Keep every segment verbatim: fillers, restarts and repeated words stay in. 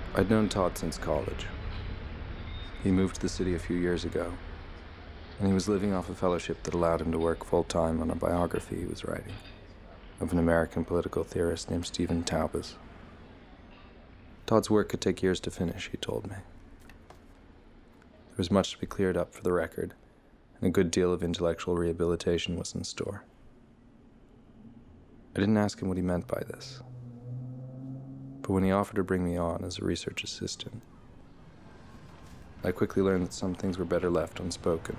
I'd known Todd since college. He moved to the city a few years ago, and he was living off a fellowship that allowed him to work full-time on a biography he was writing of an American political theorist named Stephen Taubes. Todd's work could take years to finish, he told me. There was much to be cleared up for the record, and a good deal of intellectual rehabilitation was in store. I didn't ask him what he meant by this, but when he offered to bring me on as a research assistant, I quickly learned that some things were better left unspoken.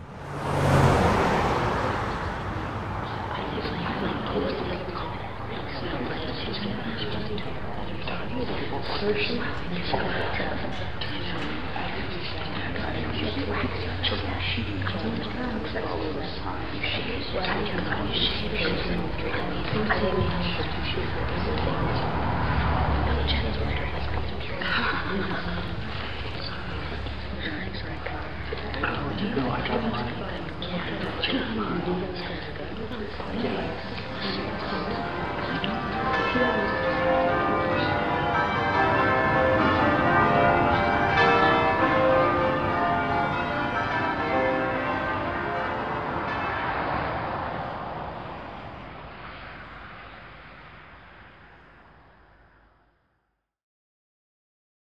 Yeah.